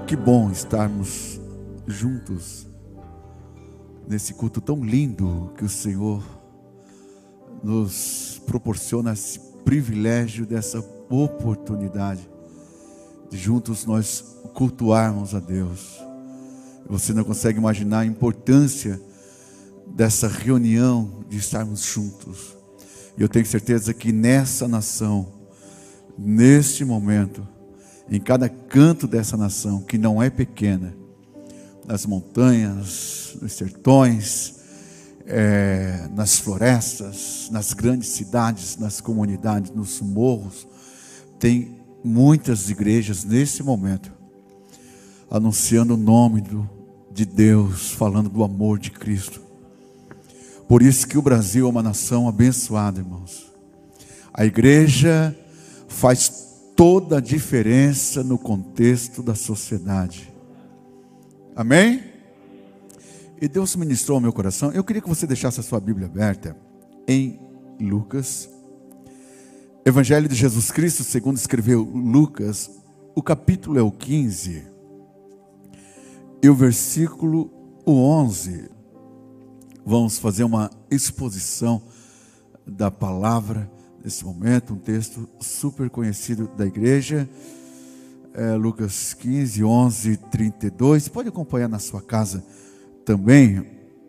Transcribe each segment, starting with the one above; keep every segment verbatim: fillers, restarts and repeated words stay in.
Que bom estarmos juntos nesse culto tão lindo que o Senhor nos proporciona, esse privilégio dessa oportunidade de juntos nós cultuarmos a Deus. Você não consegue imaginar a importância dessa reunião, de estarmos juntos. E eu tenho certeza que nessa nação, neste momento, em cada canto dessa nação, que não é pequena, nas montanhas, nos sertões, é, nas florestas, nas grandes cidades, nas comunidades, nos morros, tem muitas igrejas nesse momento, anunciando o nome do, de Deus, falando do amor de Cristo. Por isso que o Brasil é uma nação abençoada, irmãos. A igreja faz toda a diferença no contexto da sociedade. Amém? E Deus ministrou ao meu coração. Eu queria que você deixasse a sua Bíblia aberta em Lucas, Evangelho de Jesus Cristo, segundo escreveu Lucas. O capítulo é o quinze e o versículo onze. Vamos fazer uma exposição da palavra nesse momento, um texto super conhecido da igreja, é, Lucas quinze, onze, trinta e dois, pode acompanhar na sua casa também,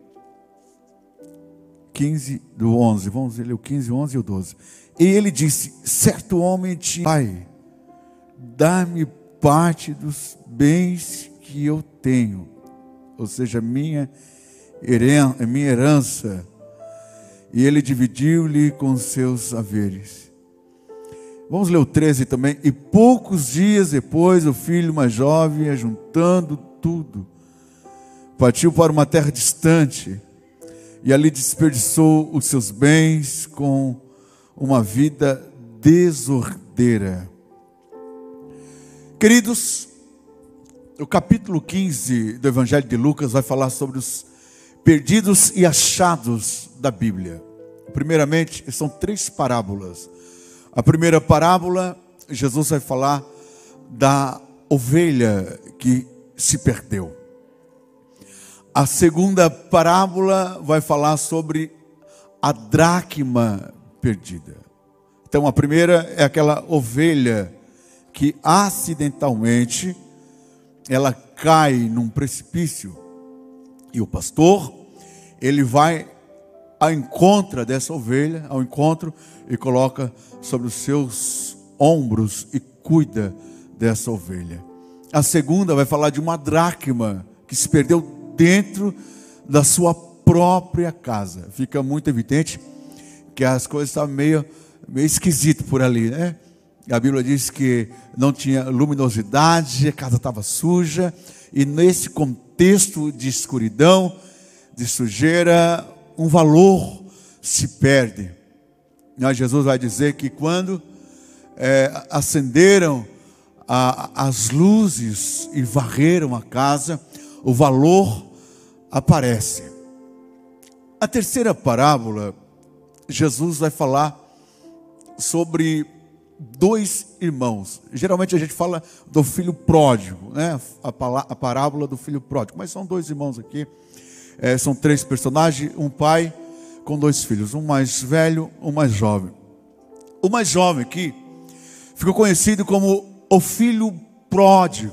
quinze do onze, vamos ler o quinze, onze e o doze, e ele disse, certo homem tinha, pai, dá-me parte dos bens que eu tenho, ou seja, minha herança, minha herança, e ele dividiu-lhe com seus haveres. Vamos ler o treze também. E poucos dias depois, o filho mais jovem, ajuntando tudo, partiu para uma terra distante, e ali desperdiçou os seus bens com uma vida desordeira. Queridos, o capítulo quinze do Evangelho de Lucas vai falar sobre os perdidos e achados da Bíblia. Primeiramente, são três parábolas. A primeira parábola, Jesus vai falar da ovelha que se perdeu. A segunda parábola vai falar sobre a dracma perdida. Então a primeira é aquela ovelha que acidentalmente ela cai num precipício. E o pastor, ele vai ao encontro dessa ovelha, ao encontro, e coloca sobre os seus ombros e cuida dessa ovelha. A segunda vai falar de uma dracma que se perdeu dentro da sua própria casa. Fica muito evidente que as coisas estavam meio, meio esquisitas por ali, né? A Bíblia diz que não tinha luminosidade, a casa estava suja, e nesse contexto de escuridão, de sujeira, um valor se perde. E Jesus vai dizer que quando é, acenderam a, as luzes e varreram a casa, o valor aparece. A terceira parábola, Jesus vai falar sobre dois irmãos. Geralmente a gente fala do filho pródigo, né? a, a parábola do filho pródigo, mas são dois irmãos aqui, é, são três personagens, um pai com dois filhos, um mais velho, um mais jovem. O mais jovem aqui ficou conhecido como o filho pródigo.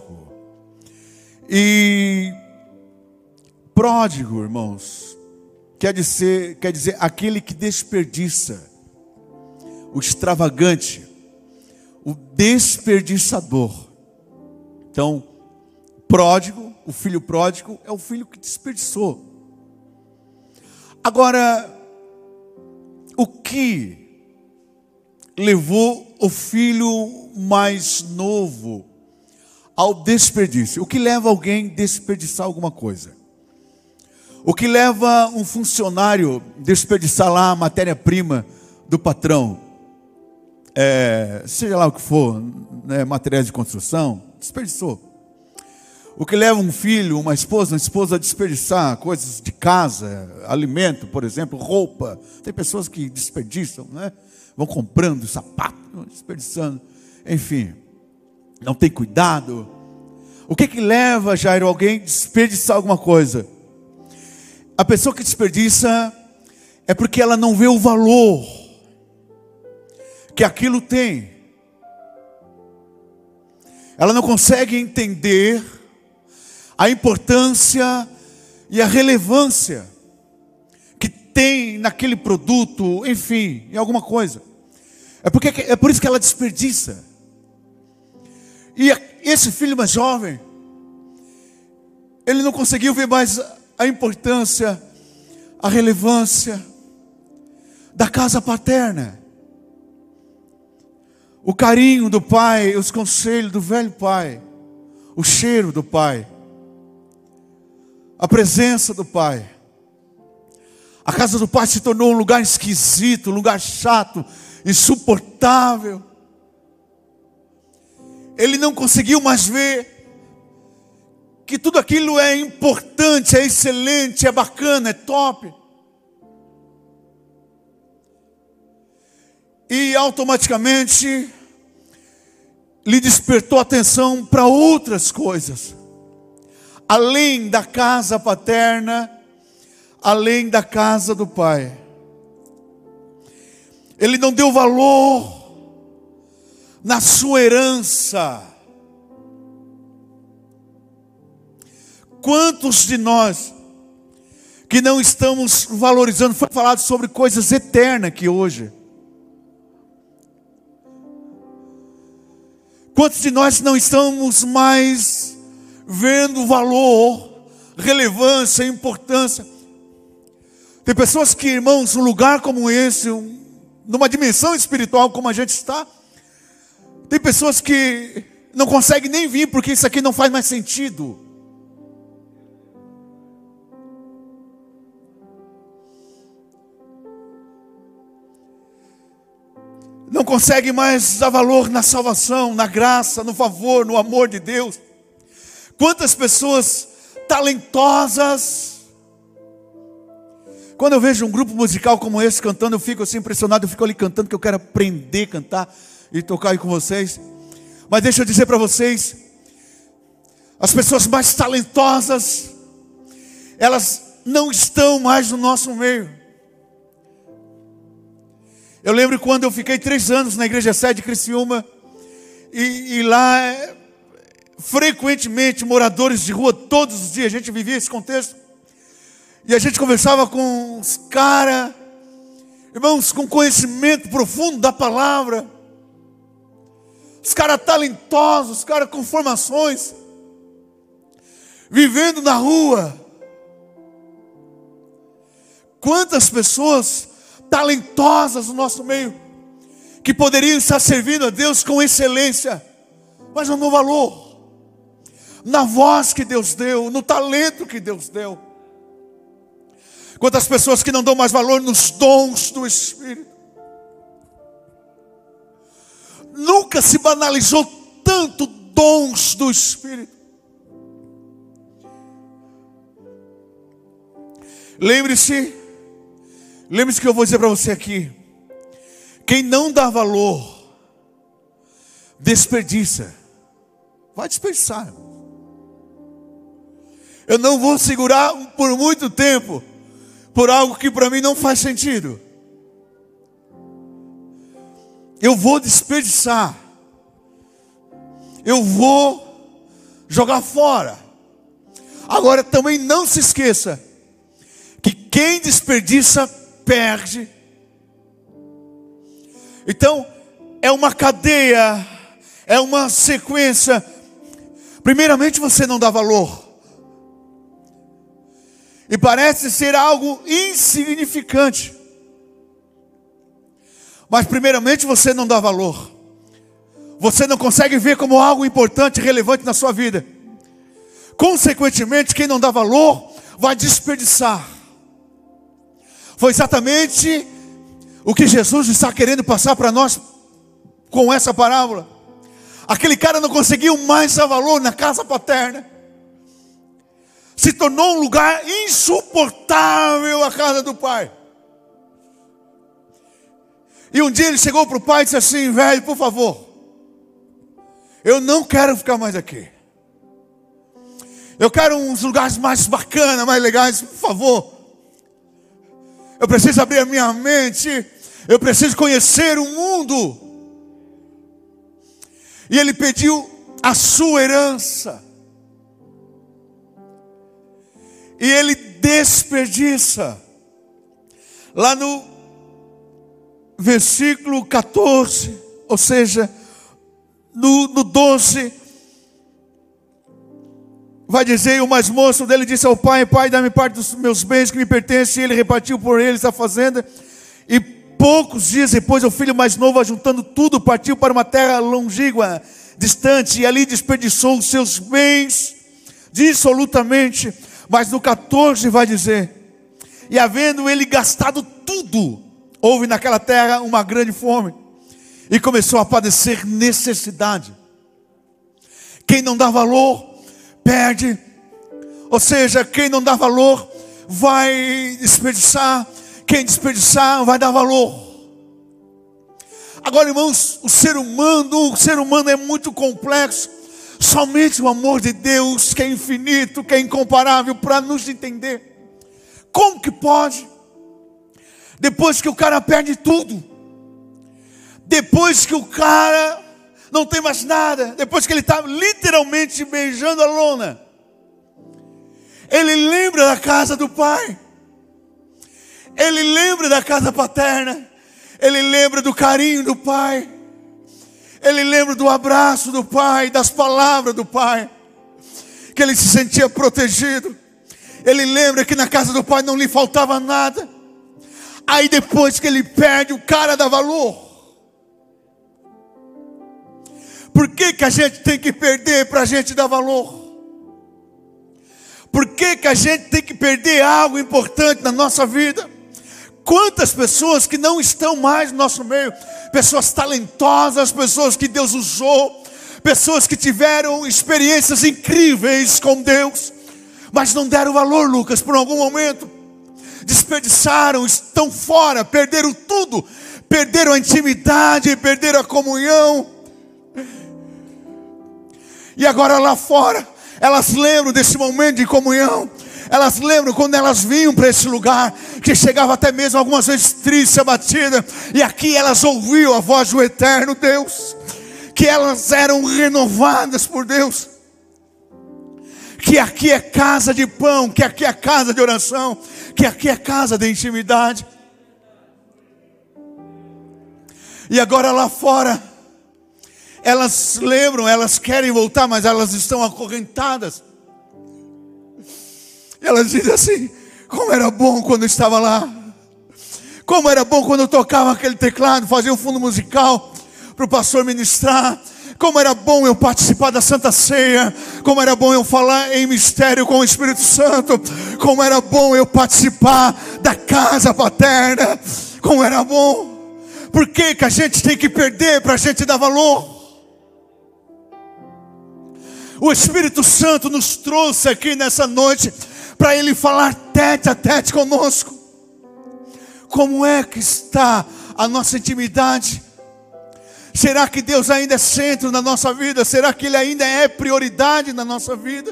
E pródigo, irmãos, quer dizer, quer dizer aquele que desperdiça, o extravagante, o desperdiçador. Então, pródigo, o filho pródigo é o filho que desperdiçou. Agora, o que levou o filho mais novo ao desperdício? O que leva alguém a desperdiçar alguma coisa? O que leva um funcionário a desperdiçar lá a matéria-prima do patrão? É, seja lá o que for, né, materiais de construção, desperdiçou. O que leva um filho, uma esposa, uma esposa a desperdiçar coisas de casa, alimento, por exemplo, roupa. Tem pessoas que desperdiçam, né? Vão comprando sapato, desperdiçando. Enfim, não tem cuidado. O que que leva, Jairo, alguém a desperdiçar alguma coisa? A pessoa que desperdiça é porque ela não vê o valor que aquilo tem. Ela não consegue entender a importância e a relevância que tem naquele produto, enfim, em alguma coisa. É, porque, é por isso que ela desperdiça. E esse filho mais jovem, ele não conseguiu ver mais a importância, a relevância da casa paterna. O carinho do pai, os conselhos do velho pai, o cheiro do pai, a presença do pai. A casa do pai se tornou um lugar esquisito, um lugar chato, insuportável. Ele não conseguiu mais ver que tudo aquilo é importante, é excelente, é bacana, é top. E automaticamente lhe despertou atenção para outras coisas, além da casa paterna, além da casa do pai. Ele não deu valor na sua herança. Quantos de nós que não estamos valorizando? Foi falado sobre coisas eternas aqui hoje. Quantos de nós não estamos mais vendo valor, relevância, importância? Tem pessoas que, irmãos, um lugar como esse, um, numa dimensão espiritual como a gente está, tem pessoas que não conseguem nem vir porque isso aqui não faz mais sentido. Não consegue mais dar valor na salvação, na graça, no favor, no amor de Deus. Quantas pessoas talentosas. Quando eu vejo um grupo musical como esse cantando, eu fico assim impressionado, eu fico ali cantando, que eu quero aprender a cantar e tocar aí com vocês. Mas deixa eu dizer para vocês, as pessoas mais talentosas, elas não estão mais no nosso meio. Eu lembro quando eu fiquei três anos na igreja sede de Criciúma, e, e lá, frequentemente, moradores de rua, todos os dias, a gente vivia esse contexto, e a gente conversava com os caras, irmãos, com conhecimento profundo da palavra, os caras talentosos, os caras com formações, vivendo na rua. Quantas pessoas talentosas no nosso meio, que poderiam estar servindo a Deus com excelência, mas não no valor, na voz que Deus deu, no talento que Deus deu. Quantas pessoas que não dão mais valor nos dons do Espírito. Nunca se banalizou tanto dons do Espírito. Lembre-se, lembre-se que eu vou dizer para você aqui: quem não dá valor, desperdiça. Vai desperdiçar. Eu não vou segurar por muito tempo por algo que para mim não faz sentido. Eu vou desperdiçar. Eu vou jogar fora. Agora também não se esqueça que quem desperdiça perde. Então é uma cadeia, é uma sequência. Primeiramente você não dá valor, e parece ser algo insignificante. Mas primeiramente você não dá valor. Você não consegue ver como algo importante, relevante na sua vida. Consequentemente, quem não dá valor vai desperdiçar. Foi exatamente o que Jesus está querendo passar para nós com essa parábola. Aquele cara não conseguiu mais dar valor na casa paterna. Se tornou um lugar insuportável a casa do pai. E um dia ele chegou para o pai e disse assim: velho, por favor, eu não quero ficar mais aqui. Eu quero uns lugares mais bacanas, mais legais, por favor. Eu preciso abrir a minha mente. Eu preciso conhecer o mundo. E ele pediu a sua herança. E ele desperdiça. Lá no versículo quatorze, ou seja, no, no doze, vai dizer: o mais moço dele disse ao pai: pai, dá-me parte dos meus bens que me pertencem. E ele repartiu por eles a fazenda. E poucos dias depois, o filho mais novo, ajuntando tudo, partiu para uma terra longínqua, distante, e ali desperdiçou os seus bens dissolutamente. Mas no quatorze vai dizer: e havendo ele gastado tudo, houve naquela terra uma grande fome, e começou a padecer necessidade. Quem não dá valor, perde. Ou seja, quem não dá valor, vai desperdiçar. Quem desperdiçar, vai dar valor. Agora, irmãos, o ser humano, o ser humano é muito complexo. Somente o amor de Deus, que é infinito, que é incomparável, para nos entender. Como que pode? Depois que o cara perde tudo, depois que o cara não tem mais nada, depois que ele está literalmente beijando a lona, ele lembra da casa do pai, ele lembra da casa paterna, ele lembra do carinho do pai, ele lembra do abraço do pai, das palavras do pai, que ele se sentia protegido. Ele lembra que na casa do pai não lhe faltava nada. Aí depois que ele perde, o cara dá valor. Por que que a gente tem que perder para a gente dar valor? Por que que a gente tem que perder algo importante na nossa vida? Quantas pessoas que não estão mais no nosso meio, pessoas talentosas, pessoas que Deus usou, pessoas que tiveram experiências incríveis com Deus, mas não deram valor, Lucas, por algum momento, desperdiçaram, estão fora, perderam tudo, perderam a intimidade, perderam a comunhão, e agora lá fora, elas lembram desse momento de comunhão, elas lembram quando elas vinham para esse lugar, que chegava até mesmo algumas vezes triste, abatida, e aqui elas ouviam a voz do eterno Deus, que elas eram renovadas por Deus, que aqui é casa de pão, que aqui é casa de oração, que aqui é casa de intimidade. E agora lá fora, elas lembram, elas querem voltar, mas elas estão acorrentadas. Elas dizem assim: como era bom quando eu estava lá, como era bom quando eu tocava aquele teclado, fazia um fundo musical para o pastor ministrar. Como era bom eu participar da Santa Ceia. Como era bom eu falar em mistério com o Espírito Santo. Como era bom eu participar da casa paterna. Como era bom. Por que que a gente tem que perder para a gente dar valor? O Espírito Santo nos trouxe aqui nessa noite para Ele falar tete a tete conosco. Como é que está a nossa intimidade? Será que Deus ainda é centro na nossa vida? Será que Ele ainda é prioridade na nossa vida?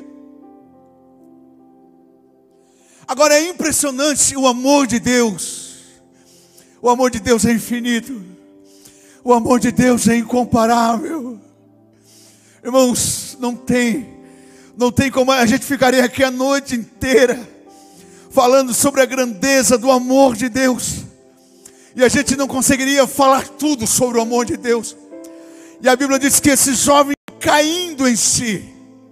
Agora é impressionante o amor de Deus. O amor de Deus é infinito. O amor de Deus é incomparável. Irmãos, não tem, não tem como, a gente ficaria aqui a noite inteira falando sobre a grandeza do amor de Deus. E a gente não conseguiria falar tudo sobre o amor de Deus. E a Bíblia diz que esse jovem caindo em si,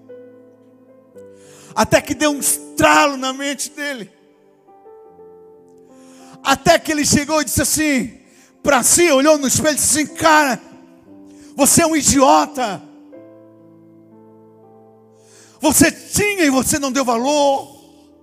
até que deu um estralo na mente dele, até que ele chegou e disse assim, para si, olhou no espelho e disse assim: cara, você é um idiota. Você tinha e você não deu valor.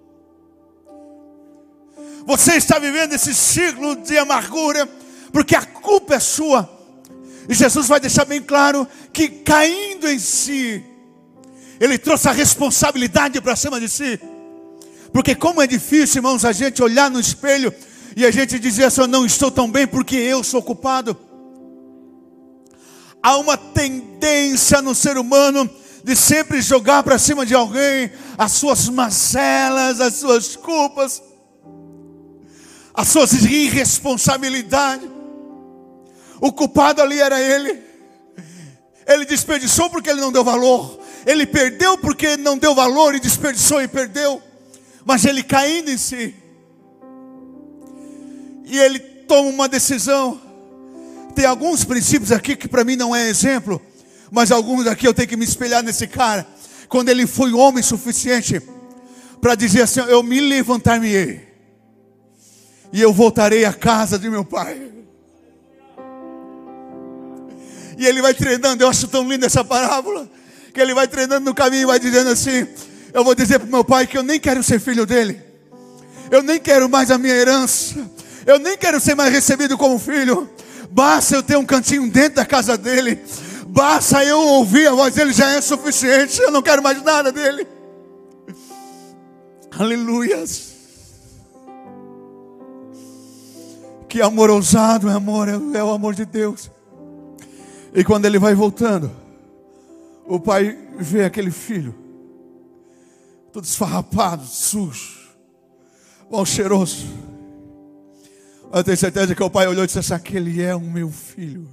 Você está vivendo esse ciclo de amargura, porque a culpa é sua. E Jesus vai deixar bem claro que caindo em si, Ele trouxe a responsabilidade para cima de si. Porque como é difícil, irmãos, a gente olhar no espelho e a gente dizer assim: eu não estou tão bem porque eu sou culpado. Há uma tendência no ser humano de sempre jogar para cima de alguém as suas mazelas, as suas culpas, as suas irresponsabilidades. O culpado ali era ele. Ele desperdiçou porque ele não deu valor. Ele perdeu porque não deu valor e desperdiçou e perdeu. Mas ele caindo em si, e ele toma uma decisão. Tem alguns princípios aqui que para mim não é exemplo, mas alguns aqui eu tenho que me espelhar nesse cara. Quando ele foi homem suficiente para dizer assim: eu me levantar-me-ei e eu voltarei à casa de meu pai. E ele vai treinando. Eu acho tão linda essa parábola, que ele vai treinando no caminho e vai dizendo assim: eu vou dizer para o meu pai que eu nem quero ser filho dele, eu nem quero mais a minha herança, eu nem quero ser mais recebido como filho. Basta eu ter um cantinho dentro da casa dele, basta eu ouvir a voz dele, já é suficiente. Eu não quero mais nada dele. Aleluias. Que amor ousado é amor, é o amor de Deus. E quando ele vai voltando, o pai vê aquele filho todo esfarrapado, sujo, mal cheiroso. Eu tenho certeza que o pai olhou e disse assim: aquele é o meu filho.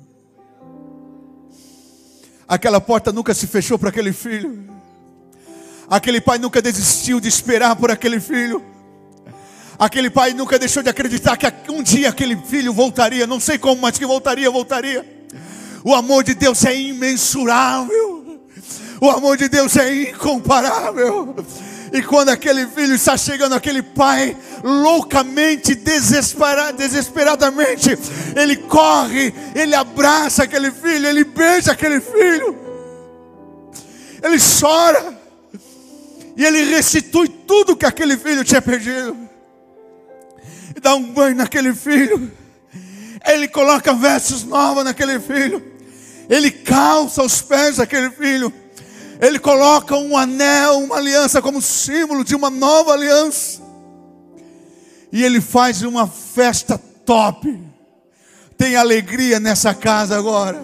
Aquela porta nunca se fechou para aquele filho. Aquele pai nunca desistiu de esperar por aquele filho. Aquele pai nunca deixou de acreditar que um dia aquele filho voltaria. Não sei como, mas que voltaria, voltaria. O amor de Deus é imensurável. O amor de Deus é incomparável. E quando aquele filho está chegando, aquele pai loucamente, desespera, desesperadamente, ele corre, ele abraça aquele filho, ele beija aquele filho, ele chora, e ele restitui tudo que aquele filho tinha perdido, e dá um banho naquele filho, ele coloca vestes novas naquele filho, ele calça os pés daquele filho, ele coloca um anel, uma aliança como símbolo de uma nova aliança. E ele faz uma festa top. Tem alegria nessa casa agora.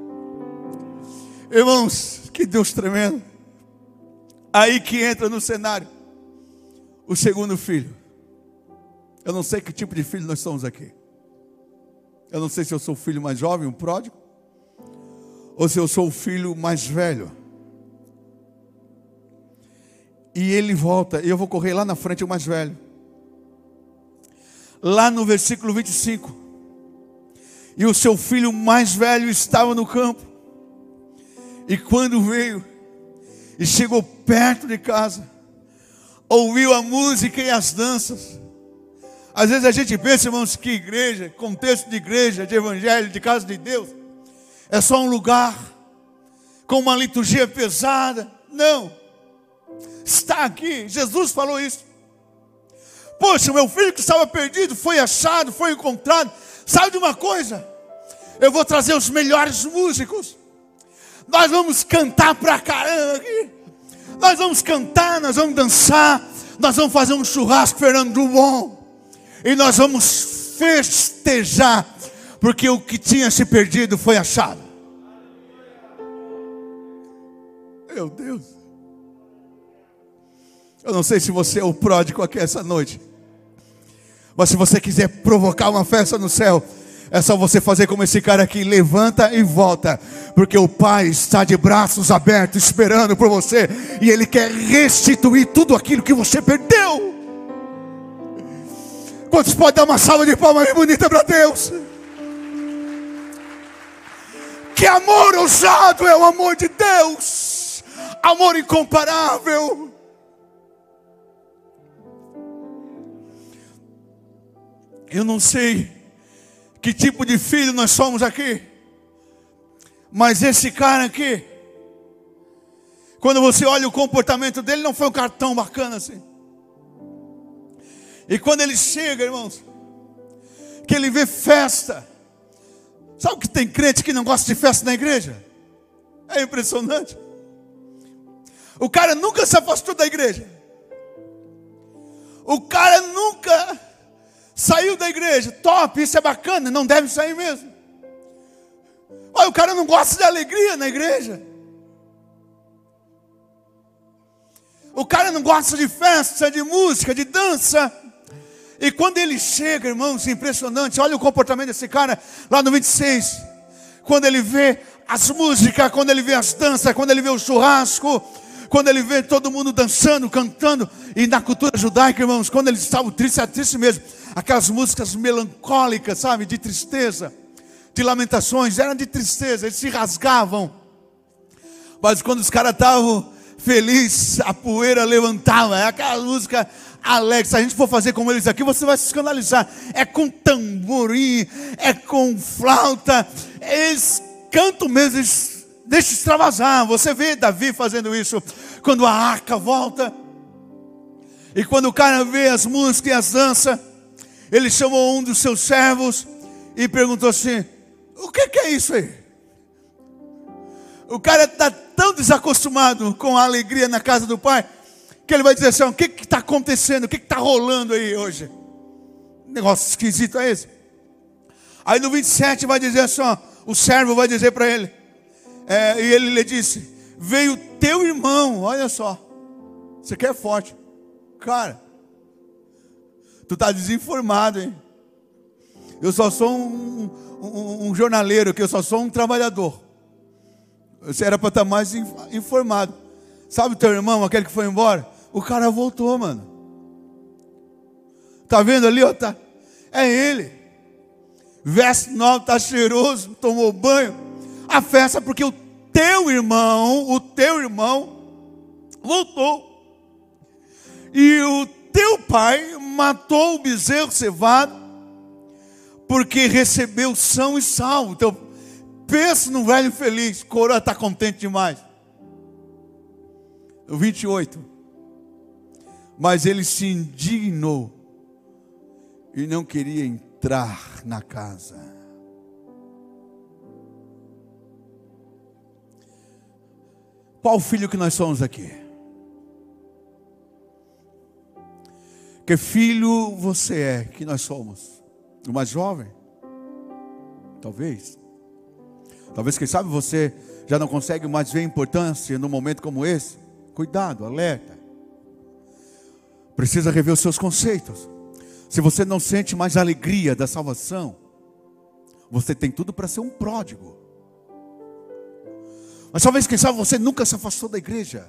Irmãos, que Deus tremendo. Aí que entra no cenário o segundo filho. Eu não sei que tipo de filho nós somos aqui. Eu não sei se eu sou o filho mais jovem, um pródigo, ou se eu sou o filho mais velho. E ele volta, e eu vou correr lá na frente, o mais velho. Lá no versículo vinte e cinco. E o seu filho mais velho estava no campo. E quando veio, e chegou perto de casa, ouviu a música e as danças. Às vezes a gente pensa, irmãos, que igreja, contexto de igreja, de evangelho, de casa de Deus, é só um lugar com uma liturgia pesada. Não. Está aqui, Jesus falou isso. Poxa, meu filho que estava perdido foi achado, foi encontrado. Sabe de uma coisa? Eu vou trazer os melhores músicos. Nós vamos cantar pra caramba aqui. Nós vamos cantar, nós vamos dançar. Nós vamos fazer um churrasco Fernando Drummond. E nós vamos festejar, porque o que tinha se perdido foi achado. Meu Deus. Eu não sei se você é o pródigo aqui essa noite, mas se você quiser provocar uma festa no céu, é só você fazer como esse cara aqui: levanta e volta, porque o Pai está de braços abertos esperando por você, e Ele quer restituir tudo aquilo que você perdeu. Quantos podem dar uma salva de palmas bem bonita para Deus? Que amor ousado é o amor de Deus, amor incomparável. Eu não sei que tipo de filho nós somos aqui, mas esse cara aqui, quando você olha o comportamento dele, não foi um cara tão bacana assim. E quando ele chega, irmãos, que ele vê festa. Sabe que tem crente que não gosta de festa na igreja? É impressionante. O cara nunca se afastou da igreja. O cara nunca saiu da igreja. Top, isso é bacana, não deve sair mesmo. Olha, o cara não gosta de alegria na igreja. O cara não gosta de festa, de música, de dança. E quando ele chega, irmãos, impressionante. Olha o comportamento desse cara lá no vinte e seis. Quando ele vê as músicas, quando ele vê as danças, quando ele vê o churrasco, quando ele vê todo mundo dançando, cantando. E na cultura judaica, irmãos, quando eles estavam tristes, era triste mesmo. Aquelas músicas melancólicas, sabe, de tristeza, de lamentações, eram de tristeza, eles se rasgavam. Mas quando os caras estavam felizes, a poeira levantava. É aquela música alegre. Se a gente for fazer como eles aqui, você vai se escandalizar. É com tamborim, é com flauta. Eles cantam mesmo, eles deixam extravasar. Você vê Davi fazendo isso quando a arca volta. E quando o cara vê as músicas e as danças, ele chamou um dos seus servos e perguntou assim: o que, que é isso aí? O cara está tão desacostumado com a alegria na casa do pai, que ele vai dizer assim: o que está acontecendo? O que está rolando aí hoje? Negócio esquisito é esse. Aí no vinte e sete vai dizer assim, ó, o servo vai dizer para ele, é, e ele lhe disse: veio teu irmão. Olha só, você quer forte, cara, tu está desinformado, hein? Eu só sou um, um, um jornaleiro aqui, eu só sou um trabalhador. Você era para estar mais informado. Sabe o teu irmão, aquele que foi embora? O cara voltou, mano. Tá vendo ali, ó? Tá. É ele. Veste nova, tá cheiroso, tomou banho. A festa porque o teu irmão, o teu irmão voltou. E o teu pai matou o bezerro cevado porque recebeu são e salvo. Então, pensa num velho feliz, coroa está contente demais. O vinte e oito. Mas ele se indignou e não queria entrar na casa. Qual filho que nós somos aqui? Que filho você é que nós somos? O mais jovem? Talvez. Talvez, quem sabe, você já não consegue mais ver importância num momento como esse. Cuidado, alerta. Precisa rever os seus conceitos. Se você não sente mais a alegria da salvação, você tem tudo para ser um pródigo. Mas talvez, quem sabe, você nunca se afastou da igreja.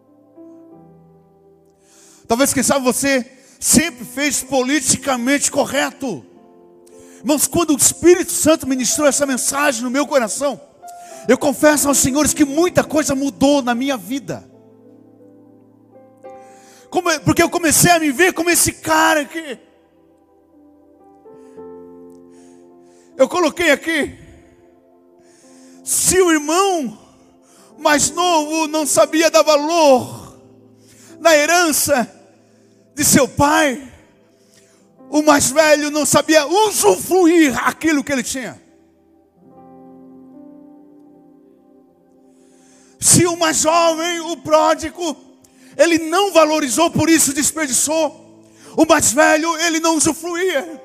Talvez, quem sabe, você sempre fez politicamente correto. Irmãos, quando o Espírito Santo ministrou essa mensagem no meu coração, eu confesso aos senhores que muita coisa mudou na minha vida. Como, porque eu comecei a me ver como esse cara aqui. Eu coloquei aqui: se o irmão mais novo não sabia dar valor na herança de seu pai, o mais velho não sabia usufruir aquilo que ele tinha. Se o mais jovem, o pródigo, ele não valorizou, por isso desperdiçou. O mais velho, ele não usufruía.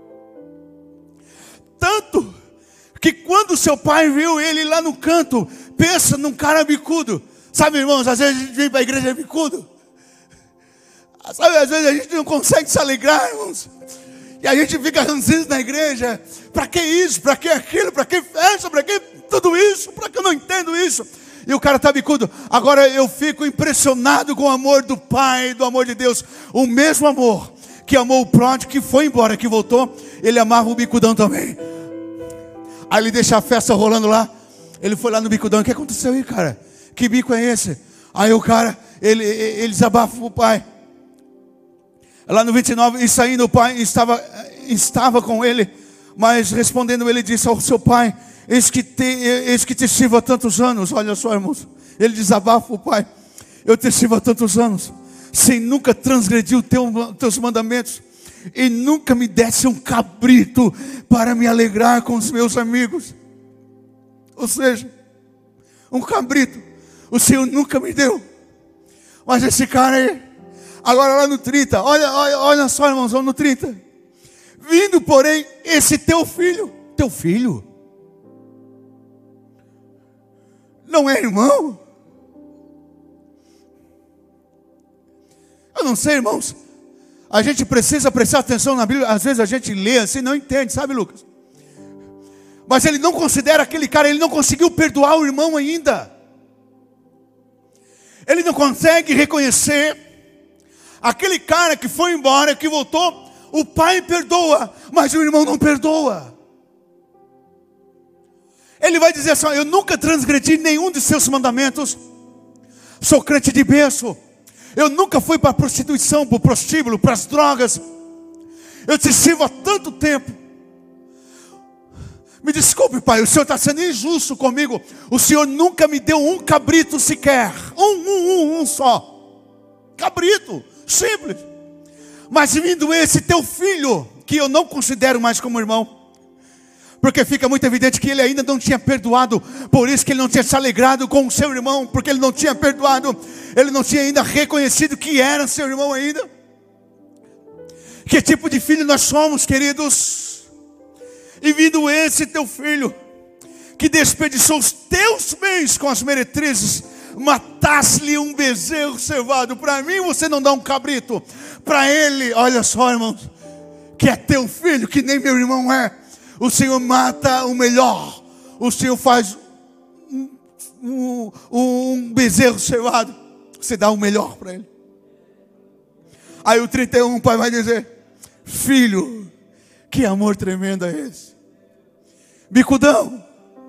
Tanto que quando seu pai viu ele lá no canto, pensa num cara bicudo. Sabe, irmãos, às vezes a gente vem para a igreja bicudo. Sabe, às vezes a gente não consegue se alegrar, irmãos. E a gente fica ranzinho na igreja. Para que isso? Para que aquilo? Para que festa? Para que tudo isso? Para que eu não entendo isso? E o cara está bicudo. Agora eu fico impressionado com o amor do Pai, do amor de Deus. O mesmo amor que amou o pródigo, que foi embora, que voltou, ele amava o bicudão também. Aí ele deixa a festa rolando lá. Ele foi lá no bicudão. O que aconteceu aí, cara? Que bico é esse? Aí o cara, ele, ele desabafa o pai. Lá no vinte e nove, e saindo o pai estava, estava com ele, mas respondendo ele disse ao seu pai: eis que te, eis que te sirvo há tantos anos. Olha só, irmãos, ele desabafa o pai: eu te sirvo há tantos anos, sem nunca transgredir os teu, teus mandamentos, e nunca me desse um cabrito para me alegrar com os meus amigos. Ou seja, um cabrito o Senhor nunca me deu. Mas esse cara aí, agora lá no trinta, olha, olha, olha só, irmãos, vamos no trinta. Vindo, porém, esse teu filho, teu filho, não é irmão? Eu não sei, irmãos. A gente precisa prestar atenção na Bíblia. Às vezes a gente lê assim, não entende, sabe, Lucas? Mas ele não considera aquele cara, ele não conseguiu perdoar o irmão ainda. Ele não consegue reconhecer aquele cara que foi embora, que voltou. O pai perdoa, mas o irmão não perdoa. Ele vai dizer assim: eu nunca transgredi nenhum de seus mandamentos. Sou crente de berço. Eu nunca fui para a prostituição, para o prostíbulo, para as drogas. Eu te sirvo há tanto tempo. Me desculpe, pai, o senhor está sendo injusto comigo. O senhor nunca me deu um cabrito sequer. Um, um, um, um só. Cabrito, simples. Mas vindo esse teu filho, que eu não considero mais como irmão, porque fica muito evidente que ele ainda não tinha perdoado. Por isso que ele não tinha se alegrado com o seu irmão, porque ele não tinha perdoado. Ele não tinha ainda reconhecido que era seu irmão ainda. Que tipo de filho nós somos, queridos? E vindo esse teu filho, que desperdiçou os teus bens com as meretrizes, matasse-lhe um bezerro cevado. Para mim você não dá um cabrito. Para ele, olha só, irmãos, que é teu filho, que nem meu irmão é. O Senhor mata o melhor. O Senhor faz um, um, um bezerro cevado. Você dá o melhor para ele. Aí o trinta e um, o pai vai dizer: filho, que amor tremendo é esse? Bicudão,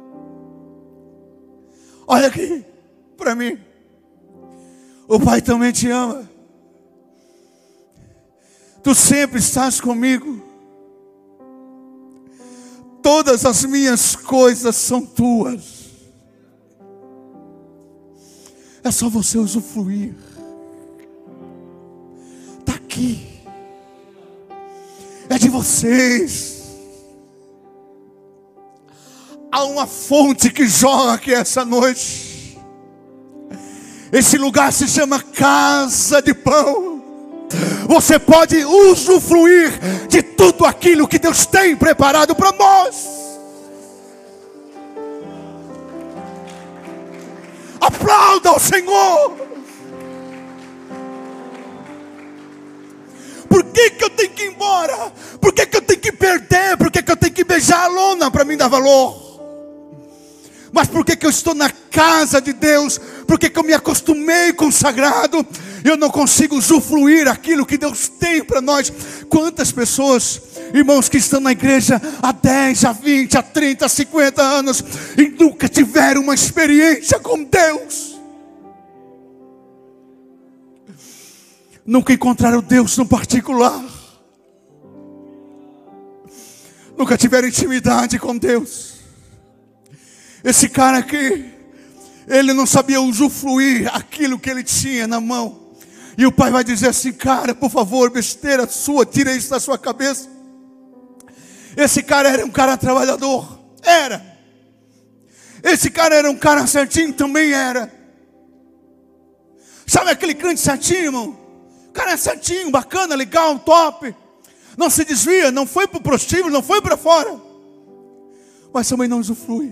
olha aqui para mim. O pai também te ama. Tu sempre estás comigo. Todas as minhas coisas são tuas. É só você usufruir. Está aqui. É de vocês. Há uma fonte que jorra aqui essa noite. Esse lugar se chama Casa de Pão. Você pode usufruir de tudo aquilo que Deus tem preparado para nós. Aplauda ao Senhor. Por que que eu tenho que ir embora? Por que que eu tenho que perder? Por que que eu tenho que beijar a lona para mim dar valor? Mas por que que eu estou na casa de Deus? Por que que eu me acostumei com o sagrado? Eu não consigo usufruir aquilo que Deus tem para nós. Quantas pessoas, irmãos, que estão na igreja há dez, há vinte, há trinta, há cinquenta anos e nunca tiveram uma experiência com Deus. Nunca encontraram Deus no particular. Nunca tiveram intimidade com Deus. Esse cara aqui, ele não sabia usufruir aquilo que ele tinha na mão. E o pai vai dizer assim: cara, por favor, besteira sua, tira isso da sua cabeça. Esse cara era um cara trabalhador. Era. Esse cara era um cara certinho, também era. Sabe aquele crente certinho, irmão? O cara é certinho, bacana, legal, top. Não se desvia, não foi para o prostíbulo, não foi para fora. Mas também não usufrui.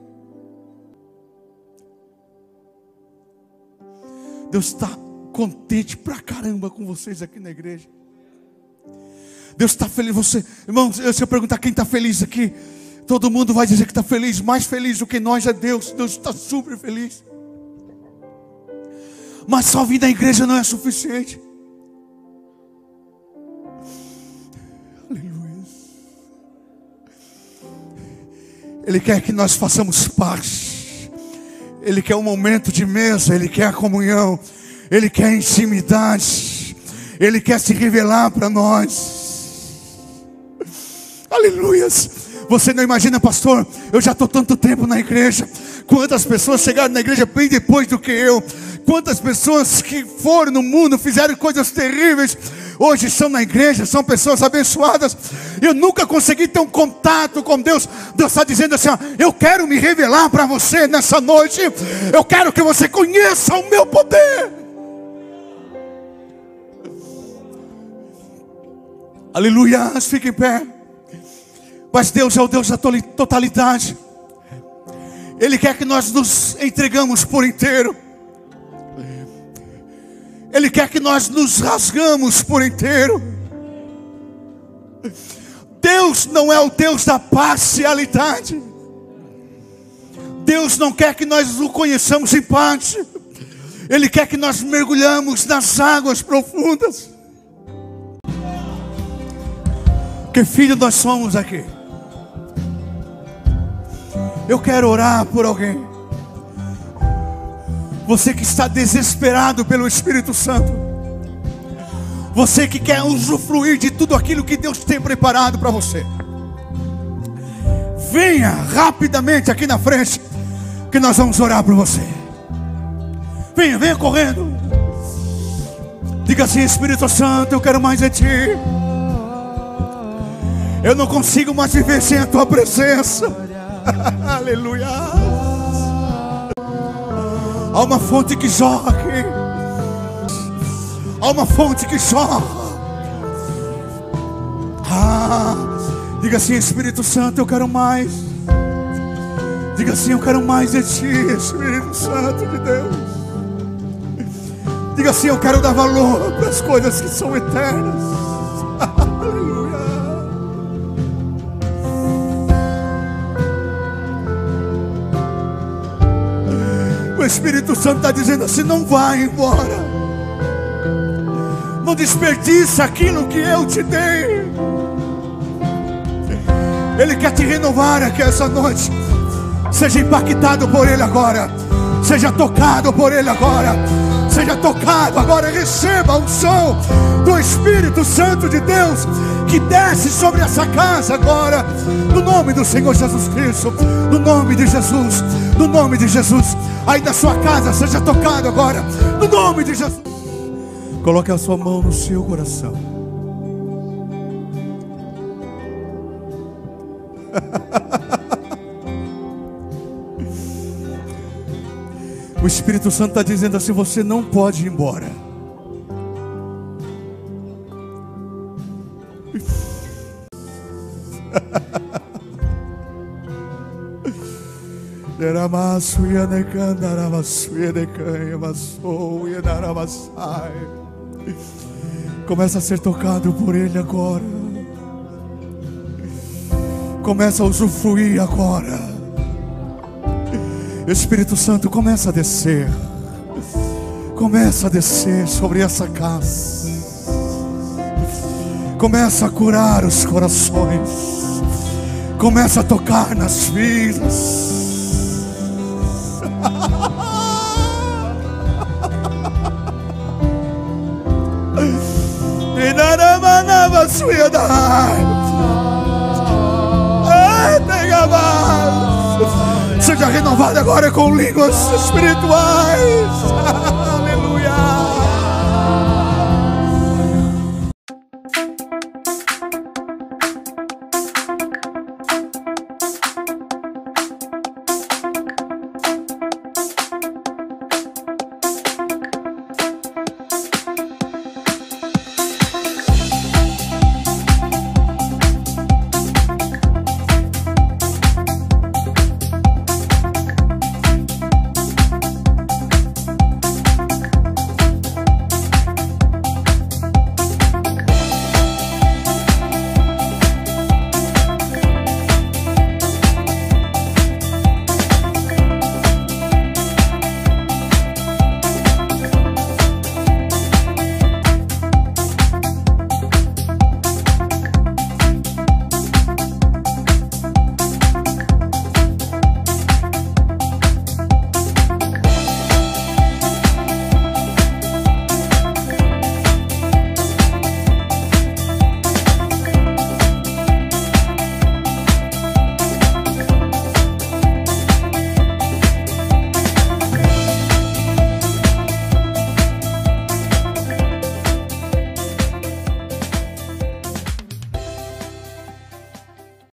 Deus está contente pra caramba com vocês aqui na igreja. Deus está feliz. Você, irmãos, se eu perguntar quem está feliz aqui, todo mundo vai dizer que está feliz. Mais feliz do que nós é Deus. Deus está super feliz. Mas só vir na igreja não é suficiente. Aleluia. Ele quer que nós façamos parte. Ele quer um momento de mesa. Ele quer a comunhão. Ele quer a intimidade. Ele quer se revelar para nós. Aleluias. Você não imagina, pastor, eu já estou tanto tempo na igreja. Quantas pessoas chegaram na igreja bem depois do que eu. Quantas pessoas que foram no mundo, fizeram coisas terríveis, hoje estão na igreja, são pessoas abençoadas. Eu nunca consegui ter um contato com Deus. Deus está dizendo assim: ó, eu quero me revelar para você nessa noite. Eu quero que você conheça o meu poder. Aleluia, fique em pé. Mas Deus é o Deus da totalidade. Ele quer que nós nos entregamos por inteiro. Ele quer que nós nos rasgamos por inteiro. Deus não é o Deus da parcialidade. Deus não quer que nós o conheçamos em parte. Ele quer que nós mergulhamos nas águas profundas. Que filho nós somos aqui. Eu quero orar por alguém. Você que está desesperado pelo Espírito Santo. Você que quer usufruir de tudo aquilo que Deus tem preparado para você. Venha rapidamente aqui na frente, que nós vamos orar por você. Venha, venha correndo. Diga assim: Espírito Santo, eu quero mais de Ti. Eu não consigo mais viver sem a Tua presença. Aleluia. Há uma fonte que jorra aqui. Há uma fonte que jorra. Ah, diga assim: Espírito Santo, eu quero mais. Diga assim: eu quero mais de Ti, Espírito Santo de Deus. Diga assim: eu quero dar valor para as coisas que são eternas. Aleluia. O Espírito Santo está dizendo assim: não vai embora. Não desperdiça aquilo que eu te dei. Ele quer te renovar aqui essa noite. Seja impactado por Ele agora. Seja tocado por Ele agora. Seja tocado agora. Receba a unção do Espírito Santo de Deus, que desce sobre essa casa agora, no nome do Senhor Jesus Cristo. No nome de Jesus. No nome de Jesus. Aí da sua casa, seja tocado agora, no nome de Jesus. Coloque a sua mão no seu coração. O Espírito Santo está dizendo assim: você não pode ir embora. Começa a ser tocado por Ele agora. Começa a usufruir agora. Espírito Santo, começa a descer. Começa a descer sobre essa casa. Começa a curar os corações. Começa a tocar nas vidas. Seja renovado agora com línguas espirituais.